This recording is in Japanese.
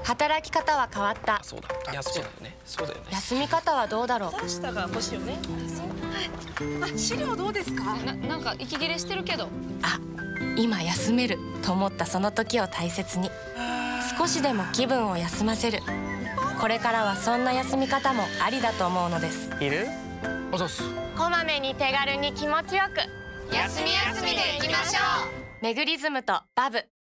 働き方は変わった。 そうだ。いや、そうだよね。そうだよね。 休み方はどうだろう。 パスタが欲しいよね。はい。あ、資料どうですか。 なんか息切れしてるけど。 あ、今休めると思ったその時を大切に、少しでも気分を休ませる。これからはそんな休み方もありだと思うのです。 いる？おそうっす。 こまめに手軽に気持ちよく休み休みでいきましょう。 メグリズムとバブ。